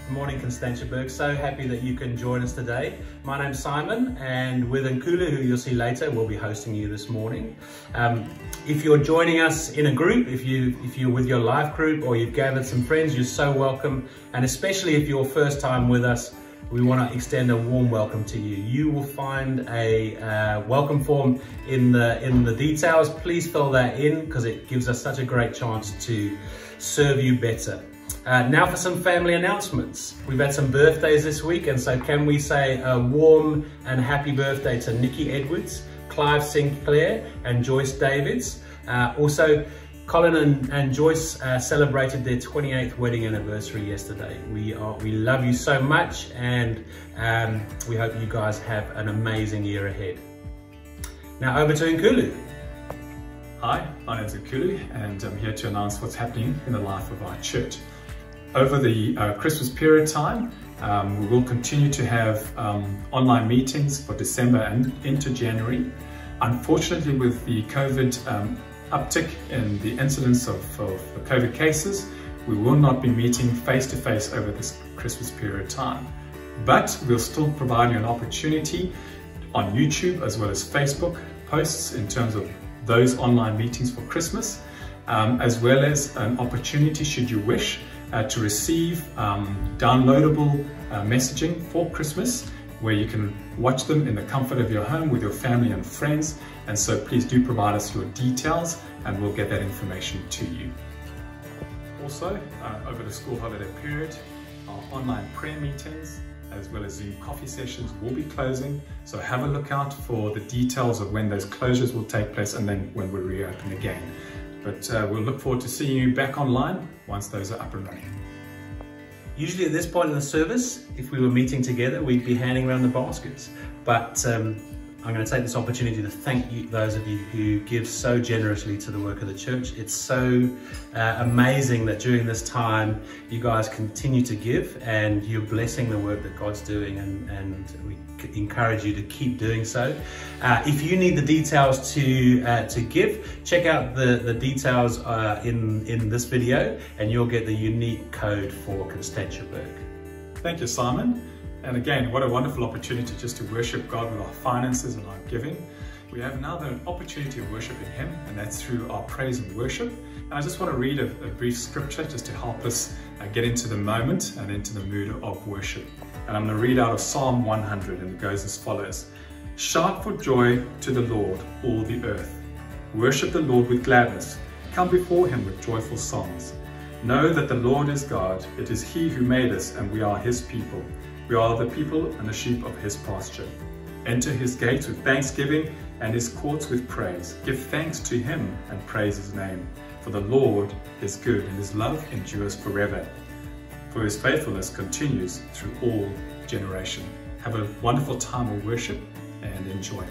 Morning, Cberg. So happy that you can join us today. My name's Simon, and with Nkulu, who you'll see later, we'll be hosting you this morning. If you're joining us in a group, if you're with your life group or you've gathered some friends, you're so welcome. And especially if you're first time with us, we want to extend a warm welcome to you. You will find a welcome form in the details. Please fill that in because it gives us such a great chance to serve you better. Now for some family announcements. We've had some birthdays this week, and so can we say a warm and happy birthday to Nikki Edwards, Clive Sinclair and Joyce Davids. Also, Colin and Joyce celebrated their 28th wedding anniversary yesterday. We love you so much, and we hope you guys have an amazing year ahead. Now over to Nkulu. Hi, my name's Nkulu, and I'm here to announce what's happening in the life of our church. Over the Christmas period time, we will continue to have online meetings for December and into January. Unfortunately, with the COVID uptick in the incidence of COVID cases, we will not be meeting face-to-face over this Christmas period time. But we'll still provide you an opportunity on YouTube as well as Facebook posts in terms of those online meetings for Christmas, as well as an opportunity, should you wish, to receive downloadable messaging for Christmas, where you can watch them in the comfort of your home with your family and friends. And so please do provide us your details and we'll get that information to you. Also, over the school holiday period, our online prayer meetings as well as Zoom coffee sessions will be closing. So have a look out for the details of when those closures will take place and then when we reopen again. But we'll look forward to seeing you back online once those are up and running. Usually at this point in the service, if we were meeting together, we'd be handing around the baskets. But I'm going to take this opportunity to thank you, those of you who give so generously to the work of the church. It's so amazing that during this time, you guys continue to give and you're blessing the work that God's doing, and we encourage you to keep doing so. If you need the details to give, check out the details in this video, and you'll get the unique code for Cberg. Thank you, Simon. And again, what a wonderful opportunity just to worship God with our finances and our giving. We have now the opportunity of worshiping Him, and that's through our praise and worship. And I just want to read a brief scripture just to help us get into the moment and into the mood of worship. And I'm going to read out of Psalm 100, and it goes as follows. Shout for joy to the Lord, all the earth. Worship the Lord with gladness. Come before Him with joyful songs. Know that the Lord is God. It is He who made us, and we are His people. We are the people and the sheep of His pasture. Enter His gates with thanksgiving and His courts with praise. Give thanks to Him and praise His name. For the Lord is good, and His love endures forever. For His faithfulness continues through all generation. Have a wonderful time of worship and enjoy.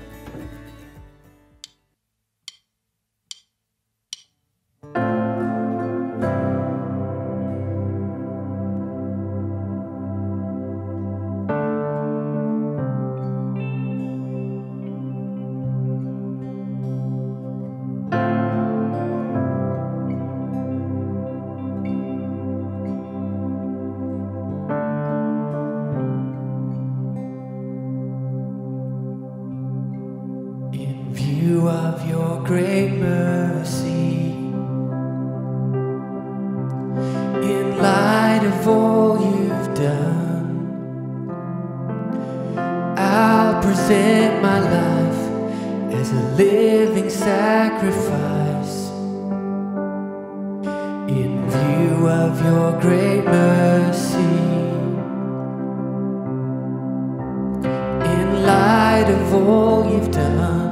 Of your great mercy, in light of all you've done, I'll present my life as a living sacrifice. In view of your great mercy, in light of all you've done,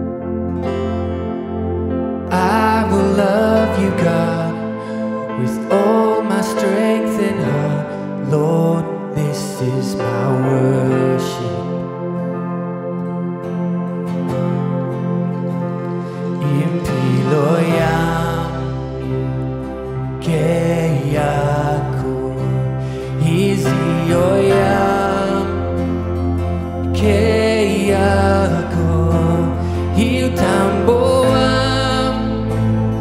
I will love you, God, with all my strength and heart. Lord, this is my worship. Impiloyam ke yako, izioyam ke yako, hiutambo.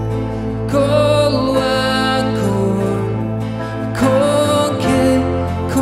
Ko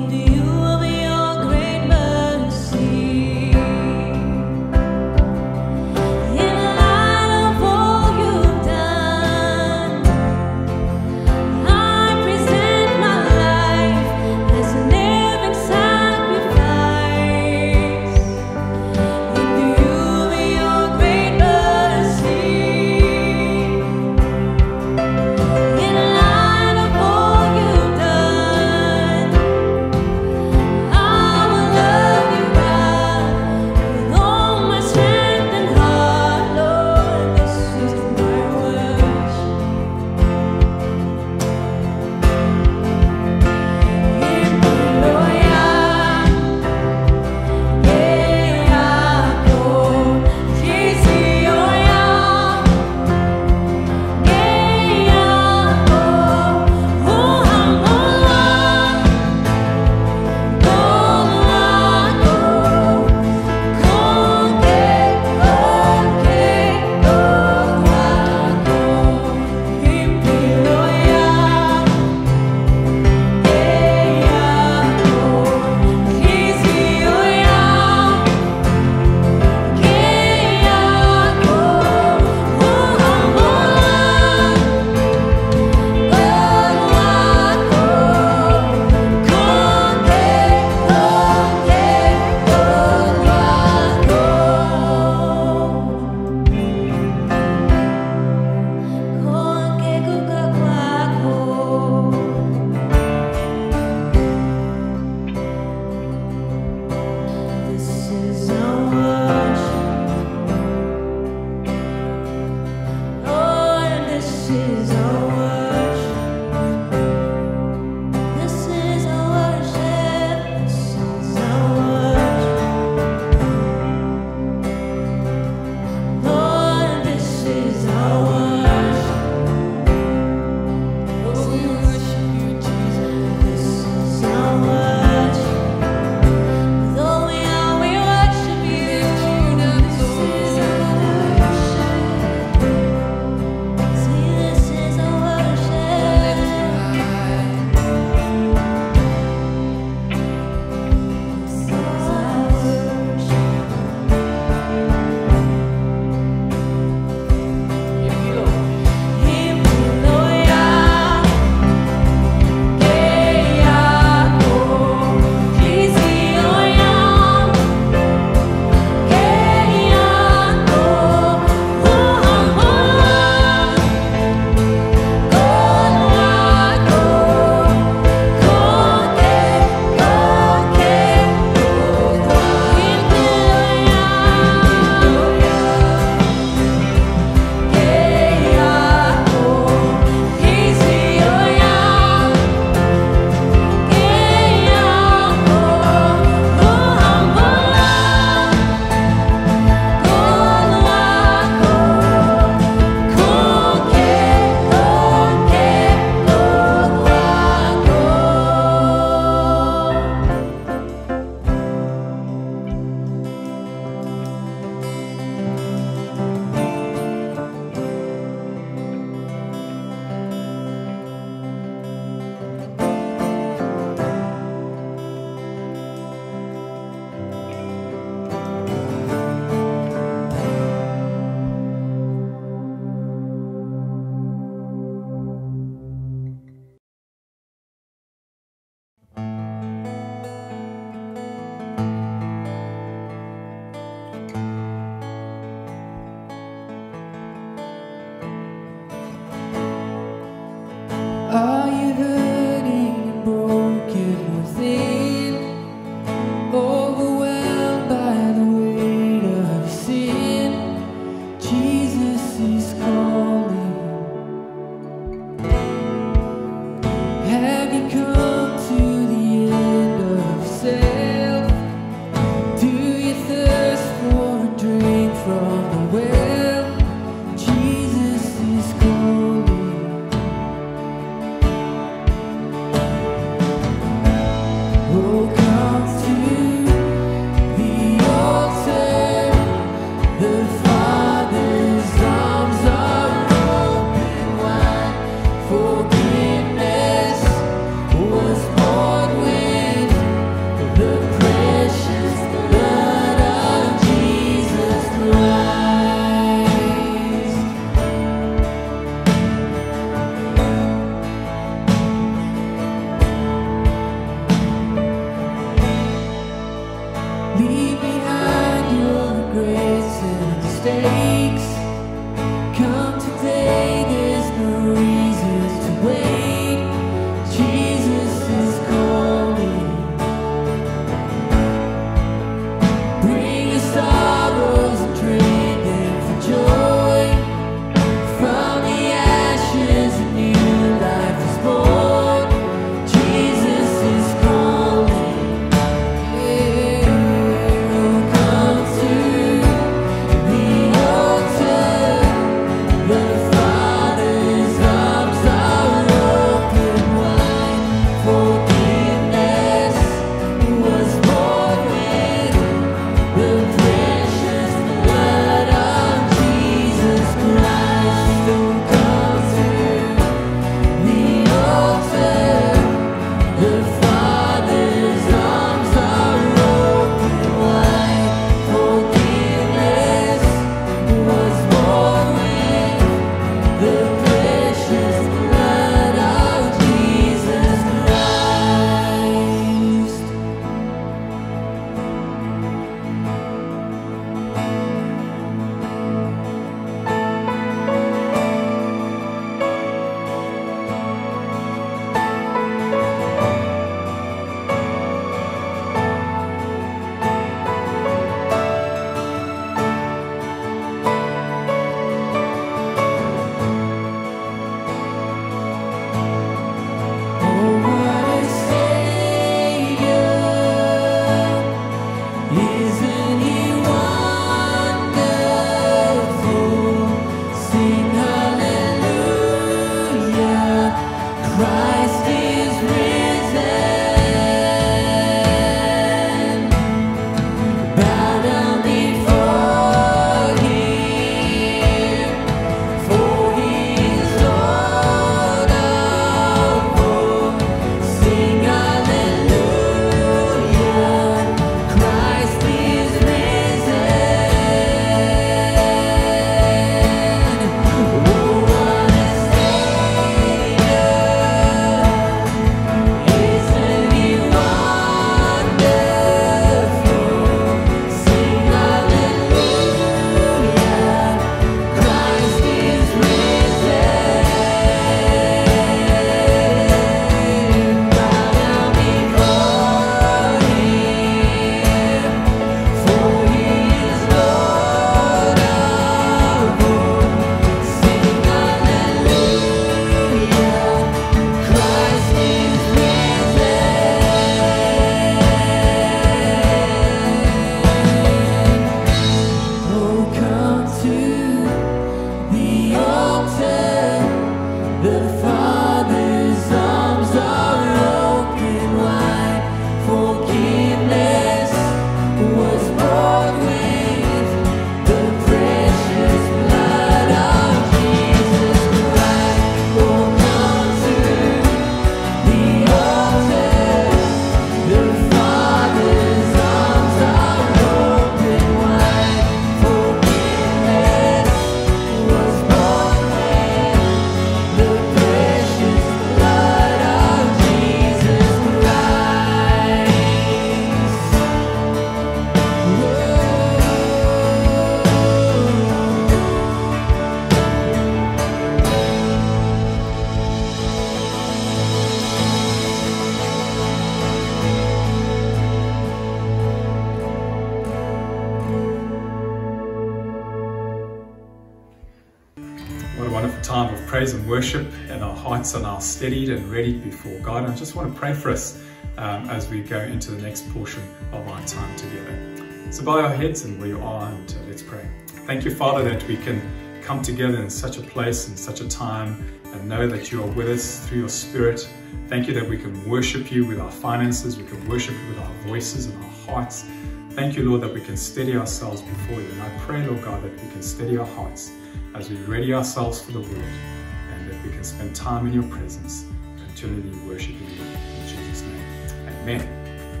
What a wonderful time of praise and worship, and our hearts are now steadied and ready before God. And I just want to pray for us as we go into the next portion of our time together. So bow our heads and where you are, and let's pray. Thank you, Father, that we can come together in such a place, in such a time, and know that you are with us through your Spirit. Thank you that we can worship you with our finances, we can worship you with our voices and our hearts. Thank you, Lord, that we can steady ourselves before you. And I pray, Lord God, that we can steady our hearts as we ready ourselves for the word, and that we can spend time in your presence, continually worshiping you. In Jesus' name, amen.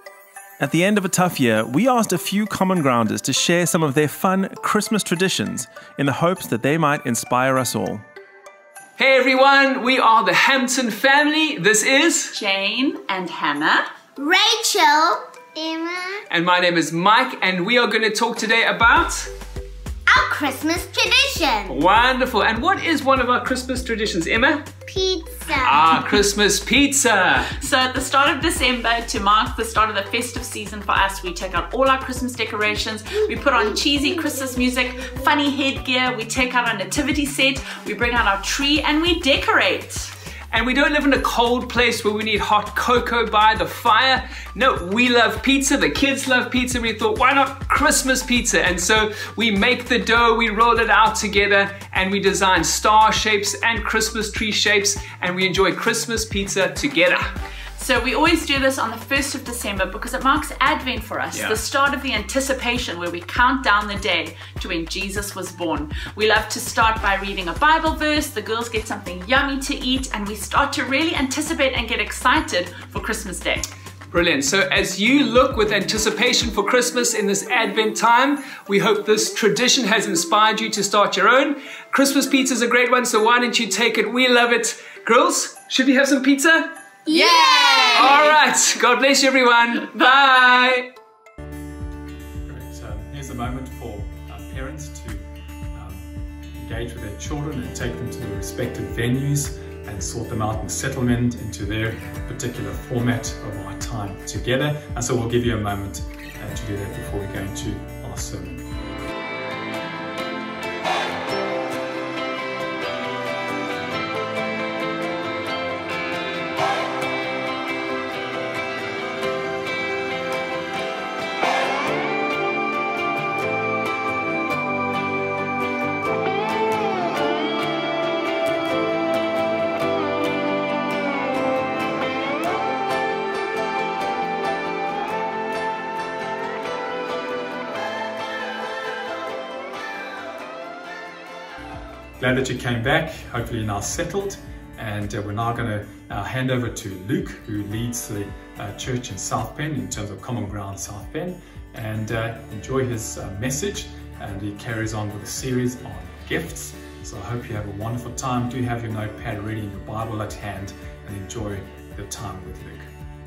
At the end of a tough year, we asked a few common grounders to share some of their fun Christmas traditions in the hopes that they might inspire us all. Hey everyone, we are the Hampton family. This is Jane and Hannah, Rachel, Emma, and my name is Mike, and we are going to talk today about our Christmas tradition. Wonderful. And what is one of our Christmas traditions, Emma? Pizza. Christmas pizza. So at the start of December, to mark the start of the festive season for us, we take out all our Christmas decorations, we put on cheesy Christmas music, funny headgear, we take out our nativity set, we bring out our tree, and we decorate. And we don't live in a cold place where we need hot cocoa by the fire. No, we love pizza. The kids love pizza. We thought, why not Christmas pizza? And so we make the dough, we roll it out together, and we design star shapes and Christmas tree shapes, and we enjoy Christmas pizza together. So we always do this on the 1st of December because it marks Advent for us, the start of the anticipation where we count down the day to when Jesus was born. We love to start by reading a Bible verse, the girls get something yummy to eat, and we start to really anticipate and get excited for Christmas Day. Brilliant. So as you look with anticipation for Christmas in this Advent time, we hope this tradition has inspired you to start your own. Christmas pizza is a great one, so why don't you take it? We love it. Girls, should we have some pizza? Yay! All right. God bless you, everyone. Bye. Great. So here's a moment for parents to engage with their children and take them to their respective venues and sort them out and settlement into their particular format of our time together. And so we'll give you a moment to do that before we go into our sermon. Glad that you came back. Hopefully you're now settled, and we're now going to hand over to Luke, who leads the church in South Bend in terms of Common Ground South Bend, and enjoy his message. And he carries on with a series on gifts. So I hope you have a wonderful time. Do have your notepad ready and your Bible at hand, and enjoy the time with Luke.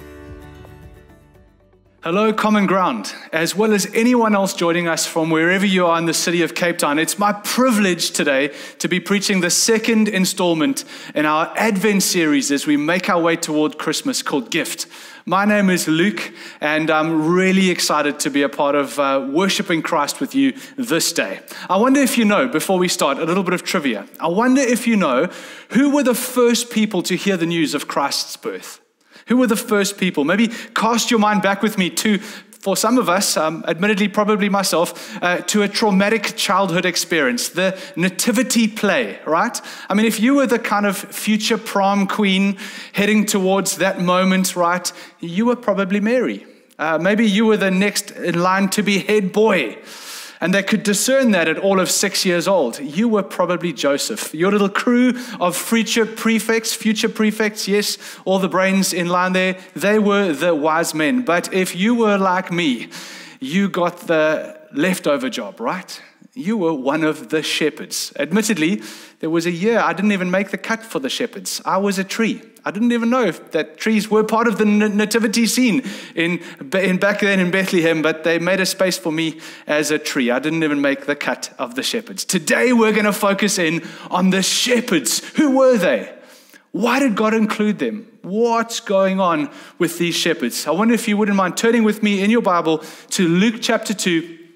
Hello, Common Ground, as well as anyone else joining us from wherever you are in the city of Cape Town. It's my privilege today to be preaching the second installment in our Advent series as we make our way toward Christmas called Gift. My name is Luke, and I'm really excited to be a part of worshiping Christ with you this day. I wonder if you know, before we start, a little bit of trivia. I wonder if you know who were the first people to hear the news of Christ's birth? Who were the first people? Maybe cast your mind back with me to, for some of us, admittedly probably myself, to a traumatic childhood experience, the nativity play, right? I mean, if you were the kind of future prom queen heading towards that moment, right, you were probably Mary. Maybe you were the next in line to be head boy. And they could discern that at all of 6 years old. You were probably Joseph. Your little crew of future prefects, yes, all the brains in line there, they were the wise men. But if you were like me, you got the leftover job, right? You were one of the shepherds. Admittedly, there was a year I didn't even make the cut for the shepherds. I was a tree. I didn't even know that trees were part of the nativity scene in back then in Bethlehem, but they made a space for me as a tree. I didn't even make the cut of the shepherds. Today we're going to focus in on the shepherds. Who were they? Why did God include them? What's going on with these shepherds? I wonder if you wouldn't mind turning with me in your Bible to Luke chapter 2.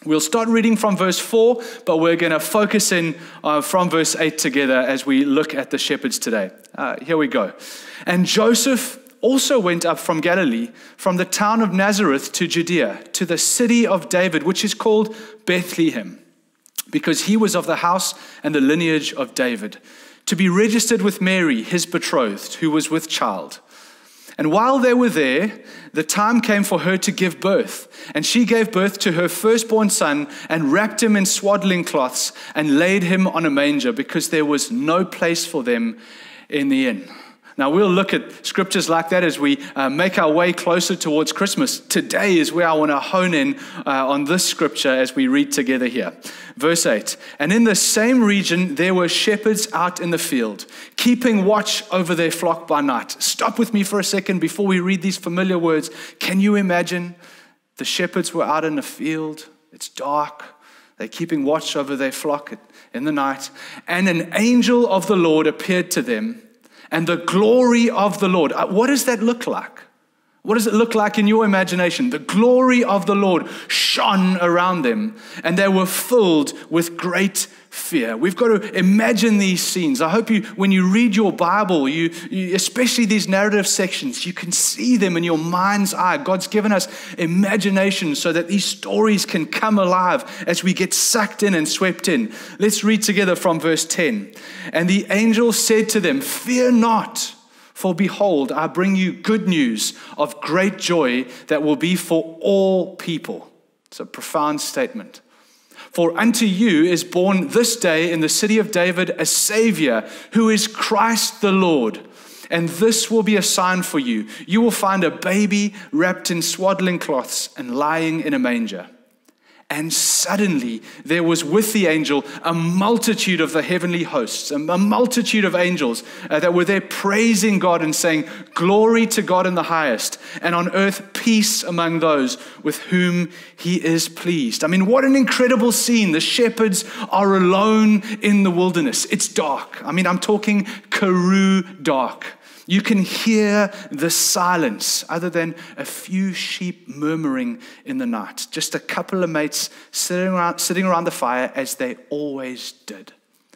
We'll start reading from verse 4, but we're going to focus in from verse 8 together as we look at the shepherds today. Here we go. And Joseph also went up from Galilee, from the town of Nazareth to Judea, to the city of David, which is called Bethlehem, because he was of the house and the lineage of David, to be registered with Mary, his betrothed, who was with child. And while they were there, the time came for her to give birth. And she gave birth to her firstborn son and wrapped him in swaddling cloths and laid him on a manger, because there was no place for them in the inn. Now, we'll look at scriptures like that as we make our way closer towards Christmas. Today is where I want to hone in on this scripture as we read together here. Verse 8, and in the same region there were shepherds out in the field, keeping watch over their flock by night. Stop with me for a second before we read these familiar words. Can you imagine? The shepherds were out in the field. It's dark. They're keeping watch over their flock in the night. And an angel of the Lord appeared to them. And the glory of the Lord. What does that look like? What does it look like in your imagination? The glory of the Lord shone around them, and they were filled with great fear. We've got to imagine these scenes. I hope when you read your Bible, you especially these narrative sections, you can see them in your mind's eye. God's given us imagination so that these stories can come alive as we get sucked in and swept in. Let's read together from verse 10. And the angel said to them, "Fear not, for behold, I bring you good news of great joy that will be for all people." It's a profound statement. For unto you is born this day in the city of David a Savior, who is Christ the Lord. And this will be a sign for you. You will find a baby wrapped in swaddling cloths and lying in a manger. And suddenly there was with the angel a multitude of the heavenly hosts, a multitude of angels that were there praising God and saying, "Glory to God in the highest, and on earth peace among those with whom he is pleased." I mean, what an incredible scene. The shepherds are alone in the wilderness. It's dark. I mean, I'm talking Karoo dark. You can hear the silence other than a few sheep murmuring in the night. Just a couple of mates sitting around the fire as they always did.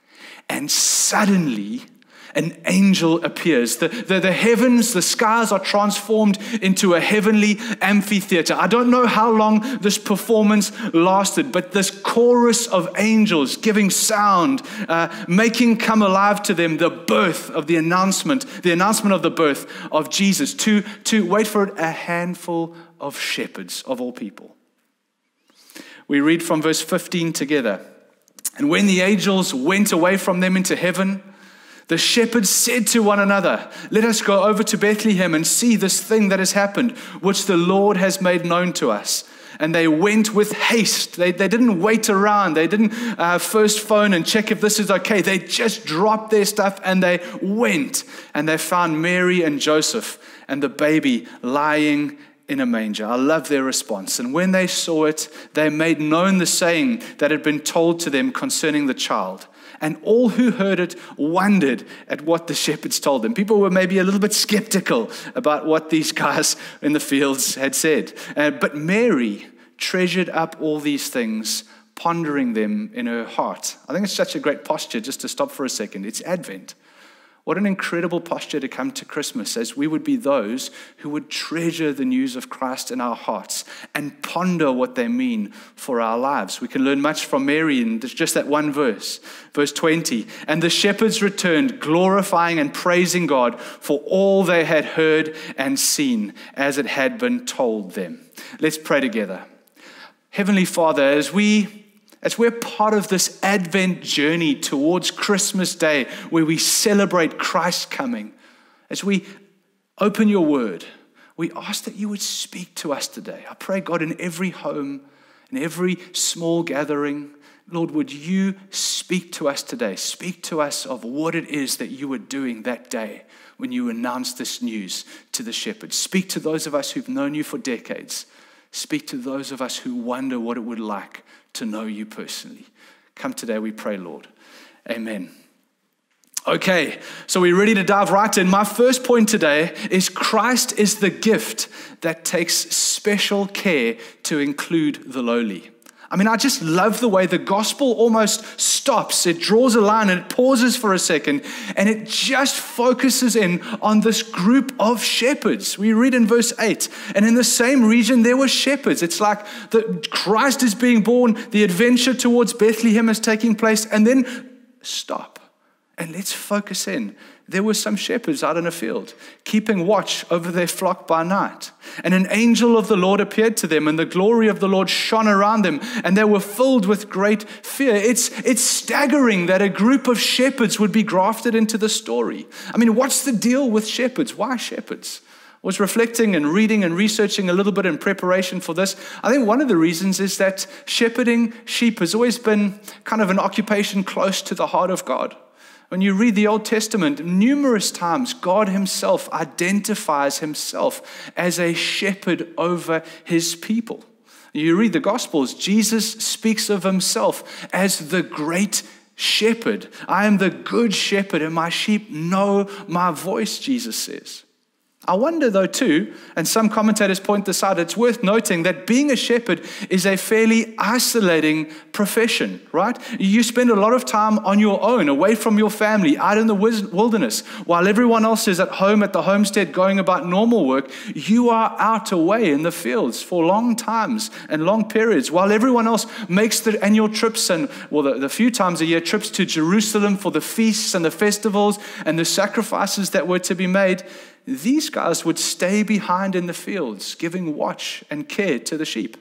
And suddenly an angel appears. The heavens, the skies are transformed into a heavenly amphitheater. I don't know how long this performance lasted, but this chorus of angels giving sound, making come alive to them the birth of the announcement of the birth of Jesus, to wait for it, a handful of shepherds of all people. We read from verse 15 together. And when the angels went away from them into heaven, the shepherds said to one another, "Let us go over to Bethlehem and see this thing that has happened, which the Lord has made known to us." And they went with haste. They didn't wait around. They didn't first phone and check if this is okay. They just dropped their stuff and they went. And they found Mary and Joseph and the baby lying in a manger. I love their response. And when they saw it, they made known the saying that had been told to them concerning the child. And all who heard it wondered at what the shepherds told them. People were maybe a little bit skeptical about what these guys in the fields had said. But Mary treasured up all these things, pondering them in her heart. I think it's such a great posture, just to stop for a second. It's Advent. What an incredible posture to come to Christmas, as we would be those who would treasure the news of Christ in our hearts and ponder what they mean for our lives. We can learn much from Mary in just that one verse. Verse 20, and the shepherds returned, glorifying and praising God for all they had heard and seen, as it had been told them. Let's pray together. Heavenly Father, as we're part of this Advent journey towards Christmas Day, where we celebrate Christ's coming, as we open your word, we ask that you would speak to us today. I pray, God, in every home, in every small gathering, Lord, would you speak to us today? Speak to us of what it is that you were doing that day when you announced this news to the shepherds. Speak to those of us who've known you for decades. Speak to those of us who wonder what it would like to know you personally. Come today, we pray, Lord. Amen. Okay, so we're ready to dive right in. My first point today is Christ is the gift that takes special care to include the lowly. I mean, I just love the way the gospel almost stops. It draws a line and it pauses for a second, and it just focuses in on this group of shepherds. We read in verse 8, and in the same region there were shepherds. It's like Christ is being born, the adventure towards Bethlehem is taking place, and then stop and let's focus in. There were some shepherds out in a field, keeping watch over their flock by night. And an angel of the Lord appeared to them, and the glory of the Lord shone around them, and they were filled with great fear. It's staggering that a group of shepherds would be grafted into the story. I mean, what's the deal with shepherds? Why shepherds? I was reflecting and reading and researching a little bit in preparation for this. I think one of the reasons is that shepherding sheep has always been kind of an occupation close to the heart of God. When you read the Old Testament, numerous times God himself identifies himself as a shepherd over his people. You read the Gospels, Jesus speaks of himself as the great shepherd. I am the good shepherd, and my sheep know my voice, Jesus says. I wonder though too, and some commentators point this out, it's worth noting that being a shepherd is a fairly isolating profession, right? You spend a lot of time on your own, away from your family, out in the wilderness. While everyone else is at home at the homestead going about normal work, you are out away in the fields for long times and long periods. While everyone else makes the annual trips and, well, the few times a year, trips to Jerusalem for the feasts and the festivals and the sacrifices that were to be made, these guys would stay behind in the fields, giving watch and care to the sheep.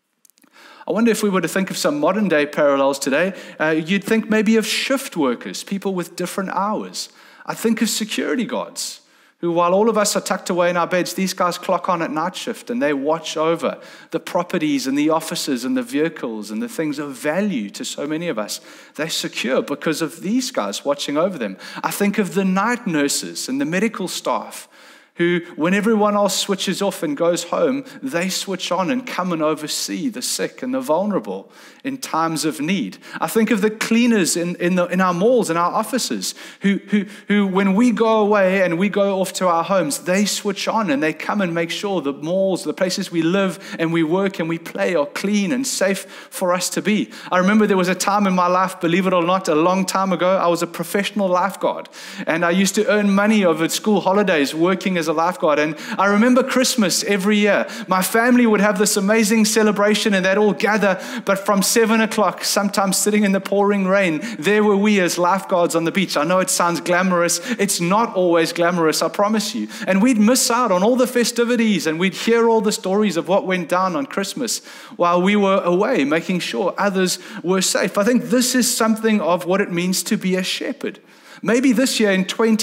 I wonder if we were to think of some modern day parallels today, you'd think maybe of shift workers, people with different hours. I think of security guards, who while all of us are tucked away in our beds, these guys clock on at night shift and they watch over the properties and the offices and the vehicles and the things of value to so many of us. They're secure because of these guys watching over them. I think of the night nurses and the medical staff who, when everyone else switches off and goes home, they switch on and come and oversee the sick and the vulnerable in times of need. I think of the cleaners in our malls and our offices who, when we go away and we go off to our homes, they switch on and they come and make sure the malls, the places we live and we work and we play are clean and safe for us to be. I remember there was a time in my life, believe it or not, a long time ago, I was a professional lifeguard, and I used to earn money over school holidays working as a lifeguard. And I remember Christmas every year. My family would have this amazing celebration and they'd all gather, but from 7 o'clock, sometimes sitting in the pouring rain, there were we as lifeguards on the beach. I know it sounds glamorous. It's not always glamorous, I promise you. And we'd miss out on all the festivities and we'd hear all the stories of what went down on Christmas while we were away, making sure others were safe. I think this is something of what it means to be a shepherd. Maybe this year in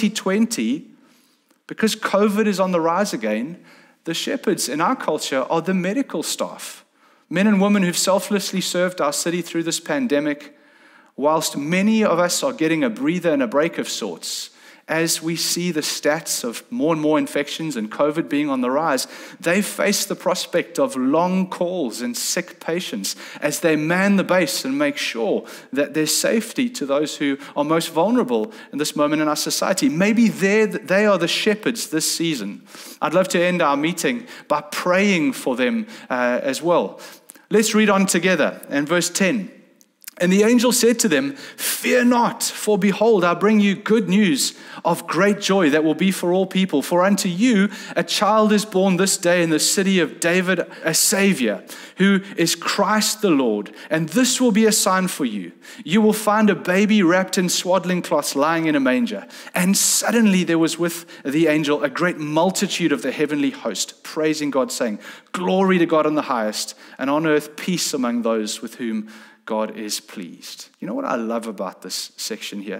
2020, because COVID is on the rise again, the shepherds in our culture are the medical staff. Men and women who've selflessly served our city through this pandemic, whilst many of us are getting a breather and a break of sorts. As we see the stats of more and more infections and COVID being on the rise, they face the prospect of long calls and sick patients as they man the base and make sure that there's safety to those who are most vulnerable in this moment in our society. Maybe they are the shepherds this season. I'd love to end our meeting by praying for them as well. Let's read on together in verse 10. And the angel said to them, "Fear not, for behold, I bring you good news of great joy that will be for all people. For unto you a child is born this day in the city of David, a Savior, who is Christ the Lord. And this will be a sign for you. You will find a baby wrapped in swaddling cloths lying in a manger." And suddenly there was with the angel a great multitude of the heavenly host, praising God, saying, "Glory to God in the highest, and on earth peace among those with whom God is pleased." You know what I love about this section here?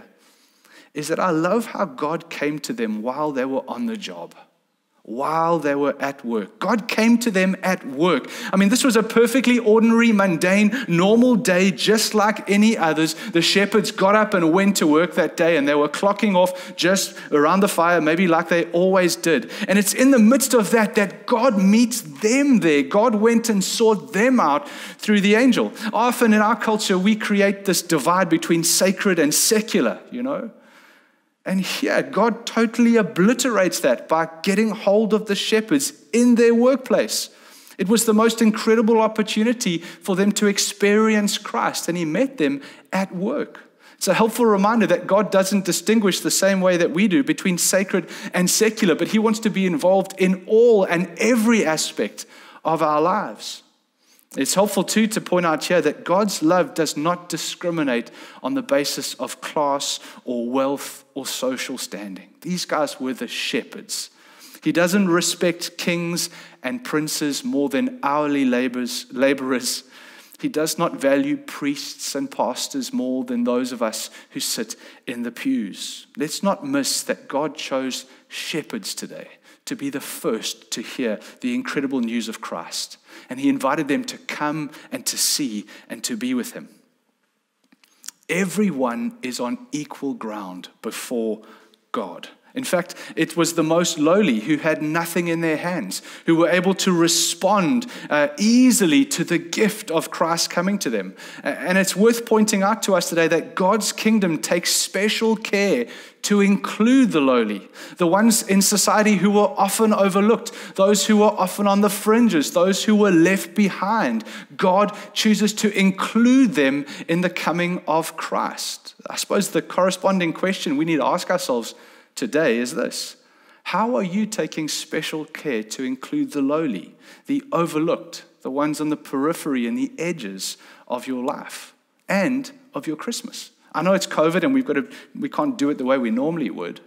Is that I love how God came to them while they were on the job, while they were at work. God came to them at work. I mean, this was a perfectly ordinary, mundane, normal day, just like any others. The shepherds got up and went to work that day, and they were clocking off just around the fire, maybe like they always did. And it's in the midst of that God meets them there. God went and sought them out through the angel. Often in our culture, we create this divide between sacred and secular, you know. And here, God totally obliterates that by getting hold of the shepherds in their workplace. It was the most incredible opportunity for them to experience Christ, and he met them at work. It's a helpful reminder that God doesn't distinguish the same way that we do between sacred and secular, but he wants to be involved in all and every aspect of our lives. It's helpful too to point out here that God's love does not discriminate on the basis of class or wealth or social standing. These guys were the shepherds. He doesn't respect kings and princes more than hourly laborers. He does not value priests and pastors more than those of us who sit in the pews. Let's not miss that God chose shepherds today to be the first to hear the incredible news of Christ. And he invited them to come and to see and to be with him. Everyone is on equal ground before God. In fact, it was the most lowly who had nothing in their hands, who were able to respond easily to the gift of Christ coming to them. And it's worth pointing out to us today that God's kingdom takes special care to include the lowly, the ones in society who were often overlooked, those who were often on the fringes, those who were left behind. God chooses to include them in the coming of Christ. I suppose the corresponding question we need to ask ourselves today is this: how are you taking special care to include the lowly, the overlooked, the ones on the periphery and the edges of your life and of your Christmas? I know it's COVID and we can't do it the way we normally would,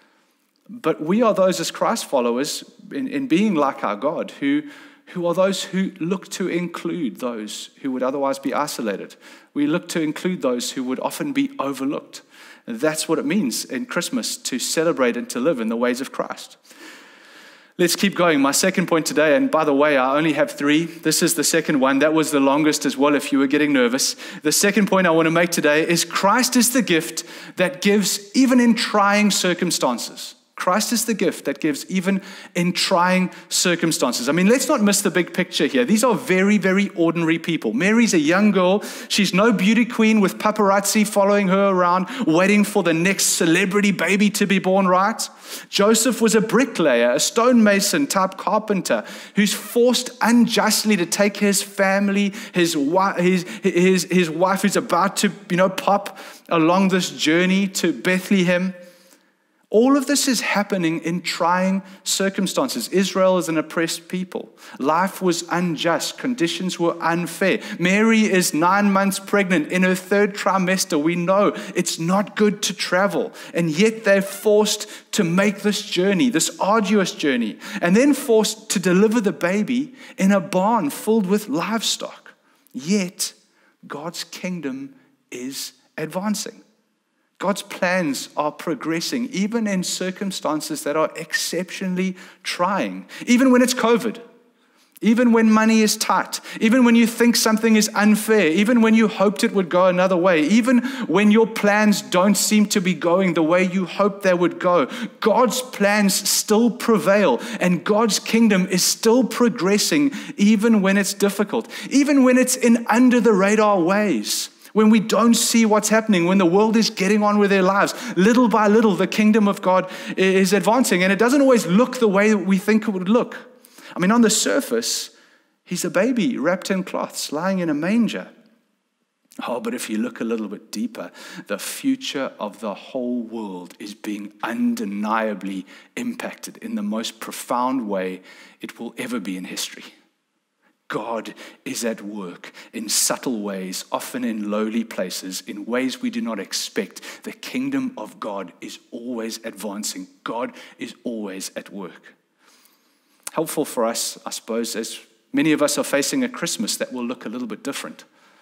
but we are those as Christ followers in being like our God who are those who look to include those who would otherwise be isolated. We look to include those who would often be overlooked. That's what it means in Christmas to celebrate and to live in the ways of Christ. Let's keep going. My second point today, and by the way, I only have 3. This is the second one. That was the longest as well, if you were getting nervous. The second point I want to make today is Christ is the gift that gives even in trying circumstances. Christ is the gift that gives even in trying circumstances. I mean, let's not miss the big picture here. These are very, very ordinary people. Mary's a young girl. She's no beauty queen with paparazzi following her around, waiting for the next celebrity baby to be born, right? Joseph was a bricklayer, a stonemason type carpenter who's forced unjustly to take his family, his wife who's about to, pop along this journey to Bethlehem. All of this is happening in trying circumstances. Israel is an oppressed people. Life was unjust. Conditions were unfair. Mary is 9 months pregnant in her 3rd trimester. We know it's not good to travel. And yet they're forced to make this journey, this arduous journey, and then forced to deliver the baby in a barn filled with livestock. Yet God's kingdom is advancing. God's plans are progressing, even in circumstances that are exceptionally trying. Even when it's COVID, even when money is tight, even when you think something is unfair, even when you hoped it would go another way, even when your plans don't seem to be going the way you hoped they would go, God's plans still prevail, and God's kingdom is still progressing, even when it's difficult, even when it's in under the radar ways. When we don't see what's happening, when the world is getting on with their lives, little by little, the kingdom of God is advancing. And it doesn't always look the way that we think it would look. I mean, on the surface, he's a baby wrapped in cloths, lying in a manger. Oh, but if you look a little bit deeper, the future of the whole world is being undeniably impacted in the most profound way it will ever be in history. God is at work in subtle ways, often in lowly places, in ways we do not expect. The kingdom of God is always advancing. God is always at work. Helpful for us, I suppose, as many of us are facing a Christmas that will look a little bit different.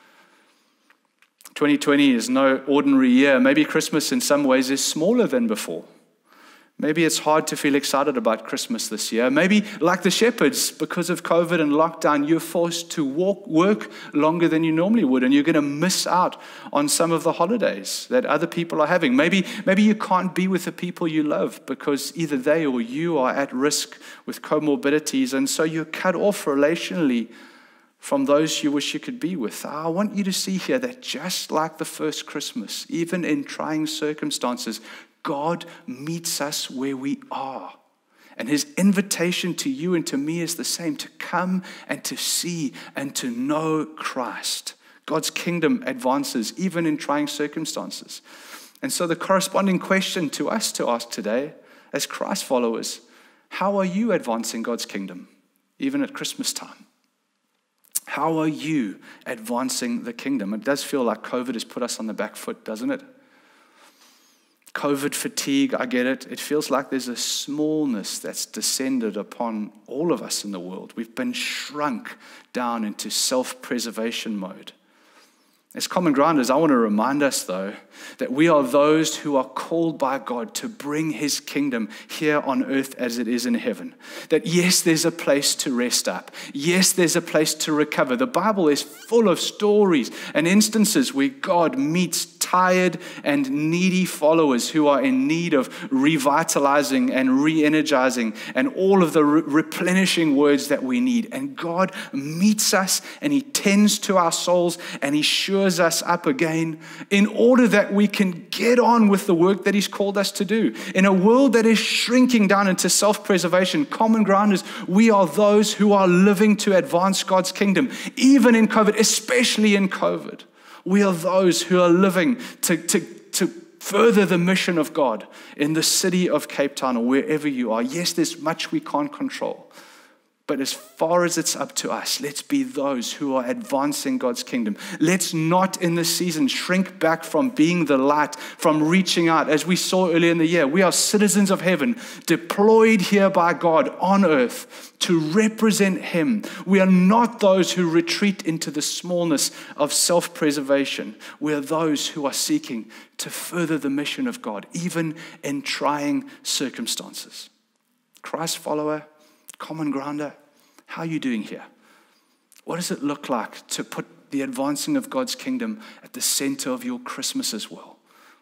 2020 is no ordinary year. Maybe Christmas in some ways is smaller than before. Maybe it's hard to feel excited about Christmas this year. Maybe, like the shepherds, because of COVID and lockdown, you're forced to work longer than you normally would, and you're going to miss out on some of the holidays that other people are having. Maybe you can't be with the people you love because either they or you are at risk with comorbidities, and so you're cut off relationally from those you wish you could be with. I want you to see here that just like the first Christmas, even in trying circumstances, God meets us where we are. And his invitation to you and to me is the same, to come and to see and to know Christ. God's kingdom advances even in trying circumstances. And so the corresponding question to us to ask today, as Christ followers, how are you advancing God's kingdom, even at Christmas time? How are you advancing the kingdom? It does feel like COVID has put us on the back foot, doesn't it? COVID fatigue, I get it. It feels like there's a smallness that's descended upon all of us in the world. We've been shrunk down into self-preservation mode. As common grounders, I want to remind us, though, that we are those who are called by God to bring his kingdom here on earth as it is in heaven. That yes, there's a place to rest up. Yes, there's a place to recover. The Bible is full of stories and instances where God meets tired and needy followers who are in need of revitalizing and re-energizing and all of the replenishing words that we need. And God meets us and he tends to our souls and he shores us up again in order that we can get on with the work that he's called us to do. In a world that is shrinking down into self-preservation, common grounders, we are those who are living to advance God's kingdom, even in COVID, especially in COVID. We are those who are living to further the mission of God in the city of Cape Town or wherever you are. Yes, there's much we can't control. But as far as it's up to us, let's be those who are advancing God's kingdom. Let's not in this season shrink back from being the light, from reaching out. As we saw earlier in the year, we are citizens of heaven, deployed here by God on earth to represent him. We are not those who retreat into the smallness of self-preservation. We are those who are seeking to further the mission of God, even in trying circumstances. Christ follower, common grounder, how are you doing here? What does it look like to put the advancing of God's kingdom at the center of your Christmas as well?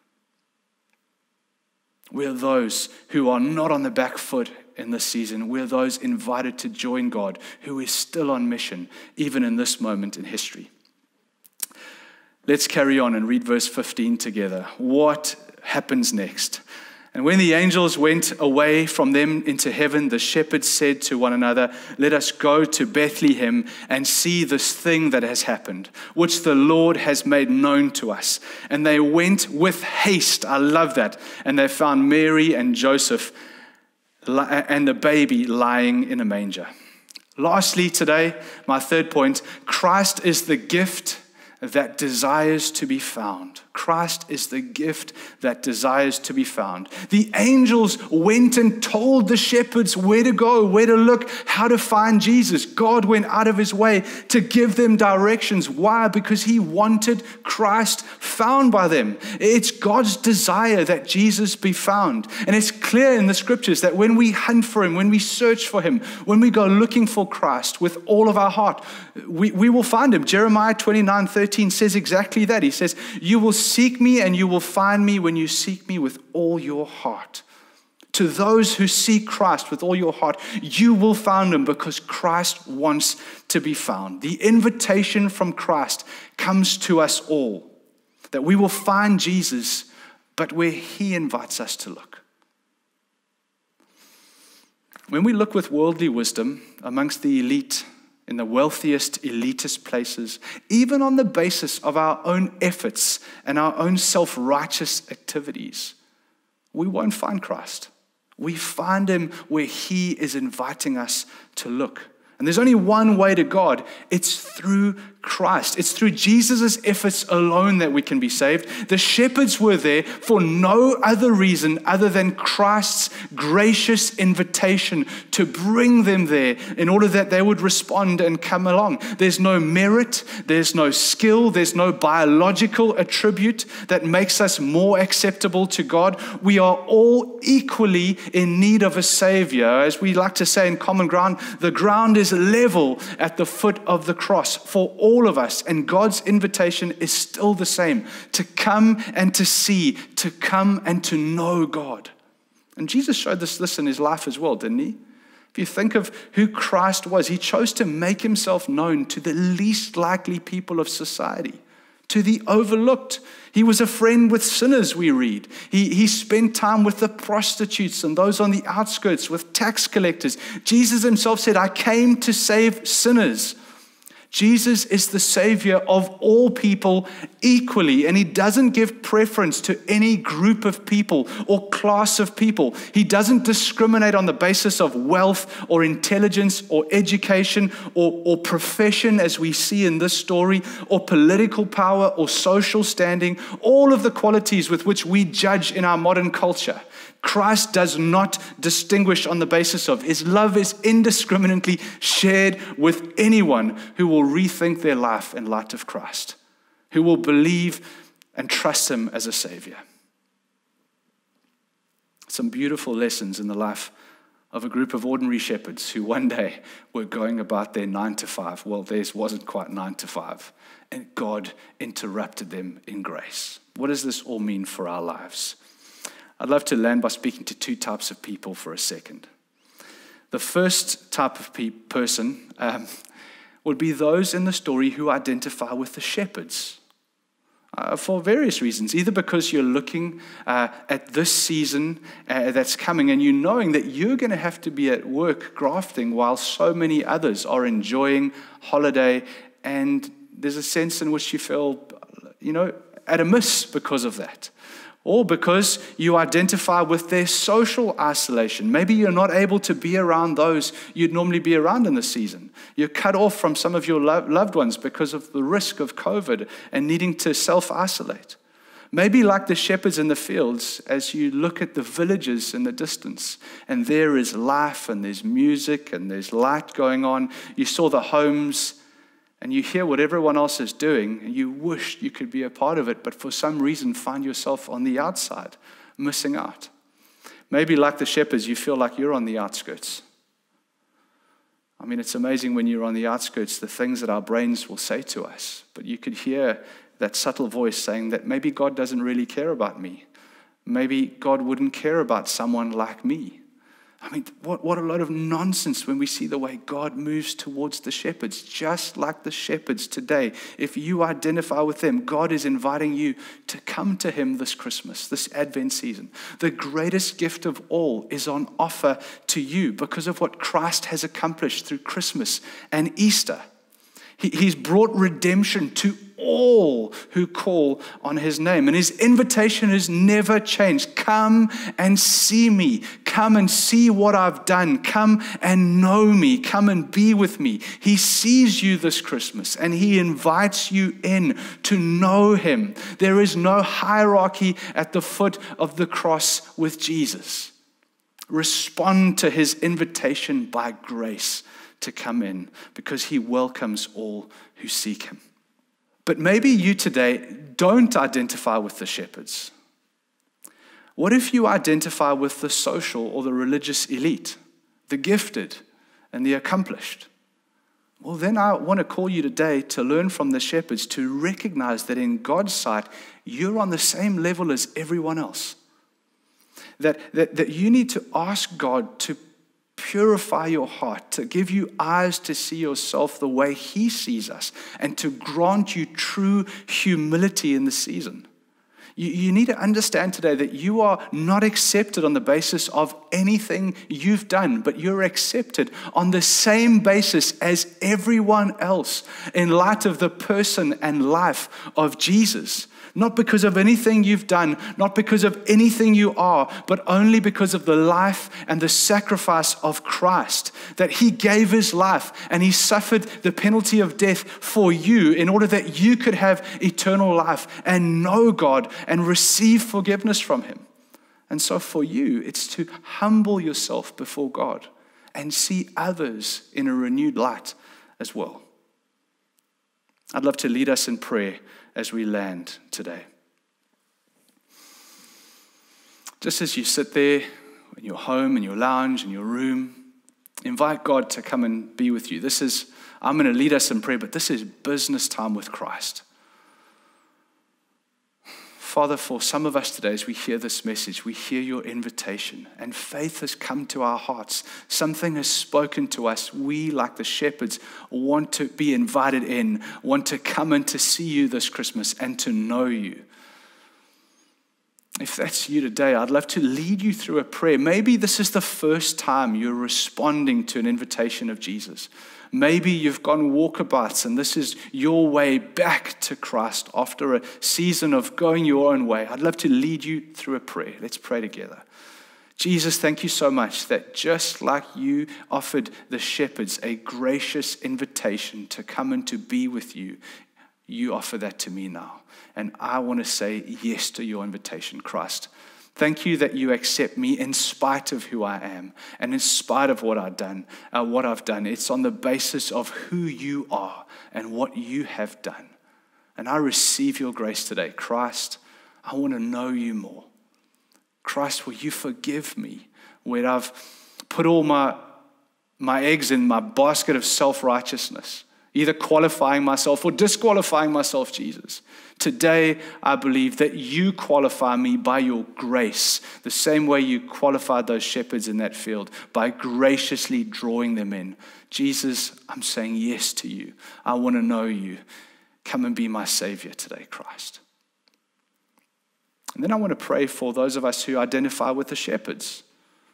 We're those who are not on the back foot in this season. We're those invited to join God, who is still on mission, even in this moment in history. Let's carry on and read verse 15 together. What happens next? And when the angels went away from them into heaven, the shepherds said to one another, "Let us go to Bethlehem and see this thing that has happened, which the Lord has made known to us." And they went with haste. I love that. And they found Mary and Joseph and the baby lying in a manger. Lastly today, my third point, Christ is the gift that desires to be found. Christ is the gift that desires to be found. The angels went and told the shepherds where to go, where to look, how to find Jesus. God went out of his way to give them directions. Why? Because he wanted Christ found by them. It's God's desire that Jesus be found. And it's clear in the scriptures that when we hunt for him, when we search for him, when we go looking for Christ with all of our heart, we will find him. Jeremiah 29:13 says exactly that. He says, "You will seek me and you will find me when you seek me with all your heart." To those who seek Christ with all your heart, you will find him because Christ wants to be found. The invitation from Christ comes to us all, that we will find Jesus, but where he invites us to look. When we look with worldly wisdom amongst the elite, in the wealthiest, elitist places, even on the basis of our own efforts and our own self-righteous activities, we won't find Christ. We find him where he is inviting us to look. And there's only one way to God. It's through Christ. It's through Jesus' efforts alone that we can be saved. The shepherds were there for no other reason other than Christ's gracious invitation to bring them there in order that they would respond and come along. There's no merit, there's no skill, there's no biological attribute that makes us more acceptable to God. We are all equally in need of a Savior. As we like to say in Common Ground, the ground is level at the foot of the cross for all of us, and God's invitation is still the same, to come and to see, to come and to know God. And Jesus showed this in his life as well, didn't he? If you think of who Christ was, he chose to make himself known to the least likely people of society, to the overlooked. He was a friend with sinners, we read. He spent time with the prostitutes and those on the outskirts, with tax collectors. Jesus himself said, I came to save sinners. Jesus is the Savior of all people equally, and he doesn't give preference to any group of people or class of people. He doesn't discriminate on the basis of wealth or intelligence or education or profession, as we see in this story, or political power or social standing, all of the qualities with which we judge in our modern culture. Christ does not distinguish on the basis of. His love is indiscriminately shared with anyone who will rethink their life in light of Christ, who will believe and trust him as a Savior. Some beautiful lessons in the life of a group of ordinary shepherds who one day were going about their 9 to 5. Well, theirs wasn't quite 9 to 5. And God interrupted them in grace. What does this all mean for our lives? I'd love to land by speaking to two types of people for a second. The first type of person would be those in the story who identify with the shepherds for various reasons, either because you're looking at this season that's coming and you knowing that you're going to have to be at work grafting while so many others are enjoying holiday, and there's a sense in which you feel, at a miss because of that. Or because you identify with their social isolation. Maybe you're not able to be around those you'd normally be around in the season. You're cut off from some of your loved ones because of the risk of COVID and needing to self-isolate. Maybe like the shepherds in the fields, as you look at the villages in the distance, and there is life and there's music and there's light going on. You saw the homes, and you hear what everyone else is doing, and you wish you could be a part of it, but for some reason find yourself on the outside, missing out. Maybe like the shepherds, you feel like you're on the outskirts. I mean, it's amazing when you're on the outskirts, the things that our brains will say to us. But you could hear that subtle voice saying that maybe God doesn't really care about me. Maybe God wouldn't care about someone like me. I mean, what a lot of nonsense when we see the way God moves towards the shepherds, just like the shepherds today. If you identify with them, God is inviting you to come to him this Christmas, this Advent season. The greatest gift of all is on offer to you because of what Christ has accomplished through Christmas and Easter. He's brought redemption to all who call on his name. And his invitation has never changed. Come and see me. Come and see what I've done. Come and know me. Come and be with me. He sees you this Christmas and he invites you in to know him. There is no hierarchy at the foot of the cross with Jesus. Respond to his invitation by grace to come in, because he welcomes all who seek him. But maybe you today don't identify with the shepherds. What if you identify with the social or the religious elite, the gifted and the accomplished? Well, then I want to call you today to learn from the shepherds, to recognize that in God's sight, you're on the same level as everyone else. That you need to ask God to purify your heart, to give you eyes to see yourself the way he sees us, and to grant you true humility in the season. You need to understand today that you are not accepted on the basis of anything you've done, but you're accepted on the same basis as everyone else in light of the person and life of Jesus. Not because of anything you've done, not because of anything you are, but only because of the life and the sacrifice of Christ. That he gave his life and he suffered the penalty of death for you in order that you could have eternal life and know God and receive forgiveness from him. And so for you, it's to humble yourself before God and see others in a renewed light as well. I'd love to lead us in prayer as we land today. Just as you sit there in your home, in your lounge, in your room, invite God to come and be with you. I'm going to lead us in prayer, but this is business time with Christ. Father, for some of us today, as we hear this message, we hear your invitation, and faith has come to our hearts. Something has spoken to us. We, like the shepherds, want to be invited in, want to come and to see you this Christmas and to know you. If that's you today, I'd love to lead you through a prayer. Maybe this is the first time you're responding to an invitation of Jesus. Maybe you've gone walkabouts and this is your way back to Christ after a season of going your own way. I'd love to lead you through a prayer. Let's pray together. Jesus, thank you so much that just like you offered the shepherds a gracious invitation to come and to be with you, you offer that to me now. And I want to say yes to your invitation, Christ. Thank you that you accept me in spite of who I am and in spite of what I've done. It's on the basis of who you are and what you have done. And I receive your grace today. Christ, I want to know you more. Christ, will you forgive me when I've put all my eggs in my basket of self-righteousness, either qualifying myself or disqualifying myself, Jesus. Today, I believe that you qualify me by your grace, the same way you qualified those shepherds in that field, by graciously drawing them in. Jesus, I'm saying yes to you. I want to know you. Come and be my Savior today, Christ. And then I want to pray for those of us who identify with the shepherds.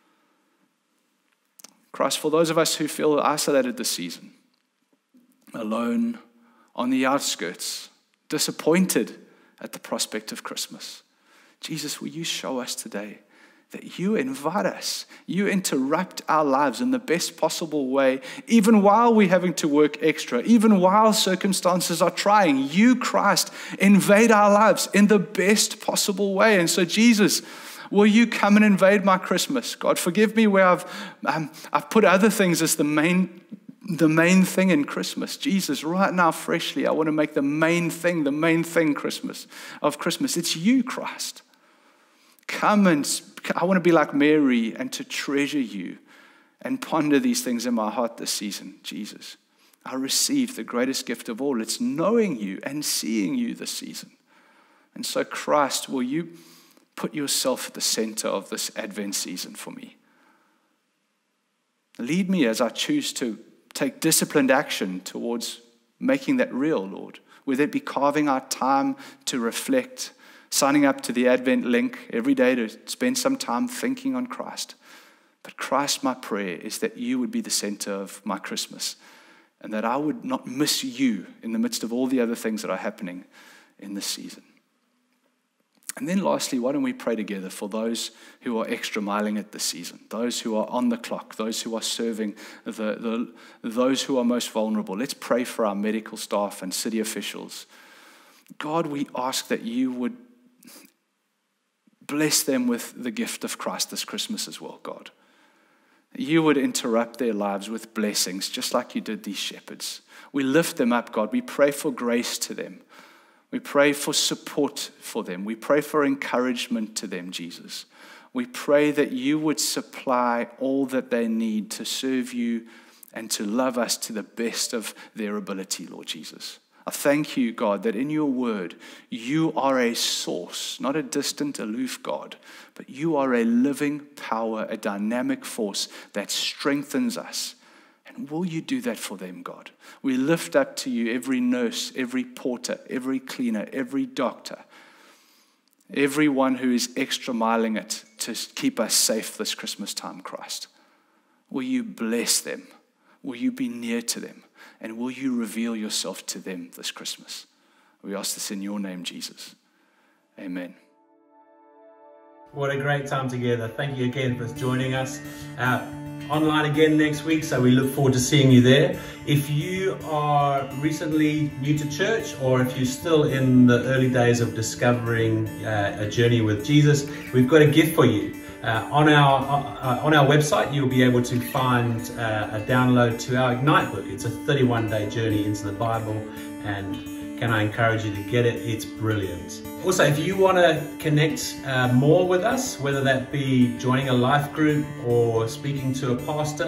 Christ, for those of us who feel isolated this season, alone, on the outskirts, disappointed at the prospect of Christmas. Jesus, will you show us today that you invite us, you interrupt our lives in the best possible way, even while we're having to work extra, even while circumstances are trying. You, Christ, invade our lives in the best possible way. And so, Jesus, will you come and invade my Christmas? God, forgive me where I've put other things as the main thing in Christmas. Jesus, right now, freshly, I want to make the main thing Christmas. It's you, Christ. Come and I want to be like Mary and to treasure you and ponder these things in my heart this season. Jesus, I receive the greatest gift of all. It's knowing you and seeing you this season. And so, Christ, will you put yourself at the center of this Advent season for me? Lead me as I choose to take disciplined action towards making that real, Lord. Whether it be carving out time to reflect, signing up to the Advent link every day to spend some time thinking on Christ. But Christ, my prayer is that you would be the center of my Christmas and that I would not miss you in the midst of all the other things that are happening in this season. And then lastly, why don't we pray together for those who are extra miling it this season, those who are on the clock, those who are serving, those who are most vulnerable. Let's pray for our medical staff and city officials. God, we ask that you would bless them with the gift of Christ this Christmas as well, God. You would interrupt their lives with blessings, just like you did these shepherds. We lift them up, God. We pray for grace to them. We pray for support for them. We pray for encouragement to them, Jesus. We pray that you would supply all that they need to serve you and to love us to the best of their ability, Lord Jesus. I thank you, God, that in your word, you are a source, not a distant, aloof God, but you are a living power, a dynamic force that strengthens us. And will you do that for them, God? We lift up to you every nurse, every porter, every cleaner, every doctor, everyone who is extra miling it to keep us safe this Christmas time, Christ. Will you bless them? Will you be near to them? And will you reveal yourself to them this Christmas? We ask this in your name, Jesus. Amen. What a great time together. Thank you again for joining us. Online again next week, so we look forward to seeing you there. If you are recently new to church, or if you're still in the early days of discovering a journey with Jesus, we've got a gift for you. On our website, you'll be able to find a download to our Ignite book. It's a 31-day journey into the Bible, and can I encourage you to get it? It's brilliant. Also, if you want to connect more with us, whether that be joining a life group or speaking to a pastor,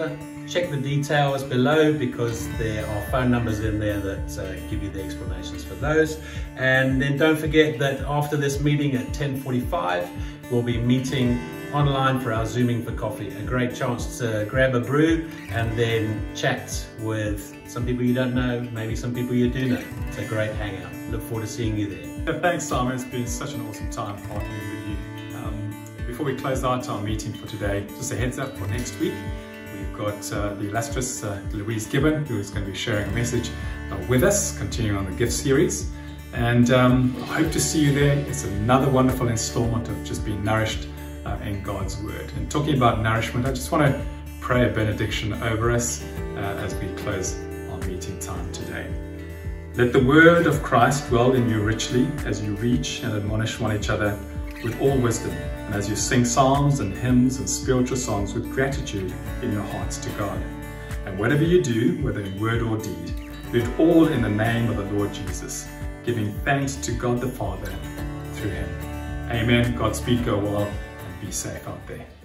check the details below because there are phone numbers in there that give you the explanations for those. And then don't forget that after this meeting at 10:45, we'll be meeting online for our Zooming for coffee. A great chance to grab a brew and then chat with some people you don't know, maybe some people you do know. It's a great hangout. Look forward to seeing you there. Thanks, Simon. It's been such an awesome time partnering with you. Before we close out our meeting for today, just a heads up for next week. We've got the illustrious Louise Gibbon, who is going to be sharing a message with us, continuing on the gift series. And I hope to see you there. It's another wonderful installment of just being nourished in God's Word. And talking about nourishment, I just want to pray a benediction over us as we close our meeting time today. Let the word of Christ dwell in you richly as you reach and admonish one another with all wisdom, and as you sing psalms and hymns and spiritual songs with gratitude in your hearts to God. And whatever you do, whether in word or deed, do it all in the name of the Lord Jesus, giving thanks to God the Father through him. Amen. Godspeed, go well, and be safe out there.